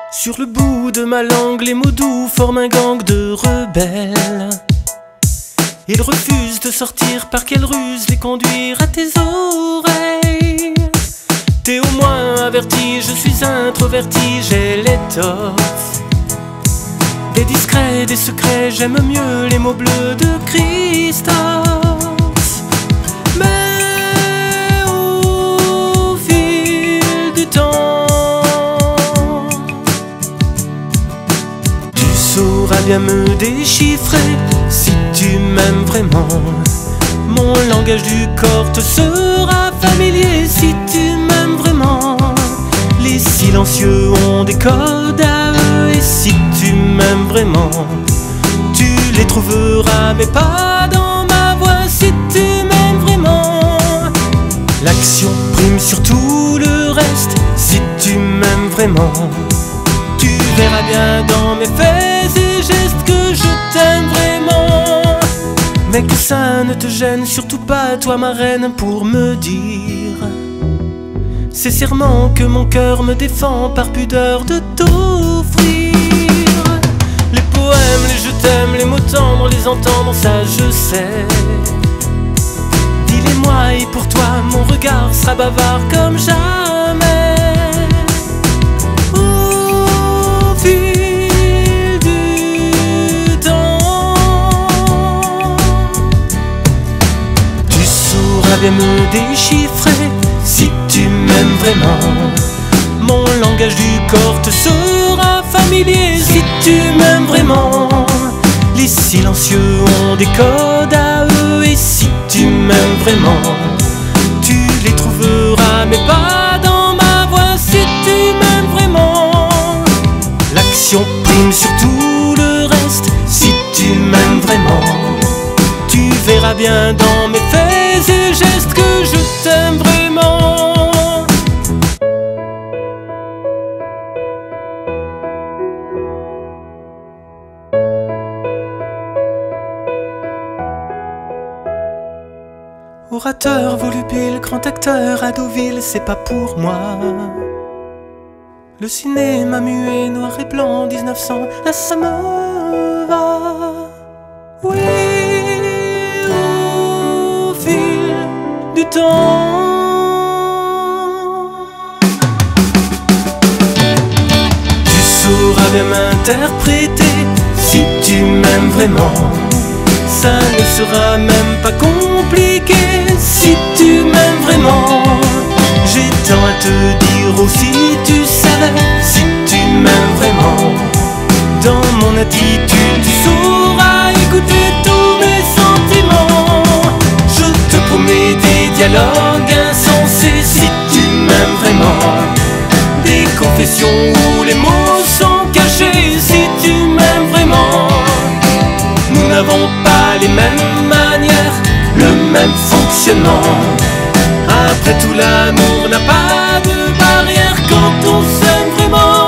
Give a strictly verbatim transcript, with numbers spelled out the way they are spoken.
Sur le bout de ma langue, les mots doux forment un gang de rebelles. Ils refusent de sortir, par quelle ruse les conduire à tes oreilles. T'es au moins averti, je suis introverti, j'ai l'étoffe des discrets, des secrets, j'aime mieux les mots bleus de Christophe. Mais au fil du temps, tu sauras bien me déchiffrer si tu m'aimes vraiment. Mon langage du corps te sera familier si tu m'aimes vraiment. Les silencieux ont des codes à eux et si tu m'aimes vraiment, tu les trouveras mais pas dans ma voix si tu m'aimes vraiment. L'action prime sur tout le reste si tu m'aimes vraiment. Tu verras bien dans mes faits et gestes que je t'aime vraiment. Mais que ça ne te gêne surtout pas, toi ma reine, pour me dire ces serments que mon cœur me défend par pudeur de t'offrir. Les poèmes, les je t'aime, les mots tendres, les entendre, ça je sais. Dis-les-moi et pour toi mon regard sera bavard comme jamais. Au fil du temps, tu sauras bien me déchiffrer si tu m'aimes vraiment. Mon langage du corps te sera familier si tu m'aimes vraiment. Les silencieux ont des codes à eux et si tu m'aimes vraiment, tu les trouveras mais pas dans ma voix si tu m'aimes vraiment. L'action prime sur tout le reste si tu m'aimes vraiment. Tu verras bien dans mes faits et gestes que je t'aime vraiment. Orateur, volubile, grand acteur à Deauville, c'est pas pour moi. Le cinéma muet, noir et blanc, dix-neuf cents, là ça me va. Oui, au fil du temps, tu sauras bien m'interpréter si tu m'aimes vraiment. Ça ne sera même pas compliqué si tu m'aimes vraiment. J'ai tant à te dire aussi, tu savais, si tu m'aimes vraiment. Dans mon attitude, tu sauras écouter tous mes sentiments. Je te promets des dialogues insensés si tu m'aimes vraiment. Des confessions où les mots sont cachés si tu m'aimes vraiment. Nous n'avons pas les mêmes manières, le même fonctionnement. Après tout, l'amour n'a pas de barrière quand on s'aime vraiment.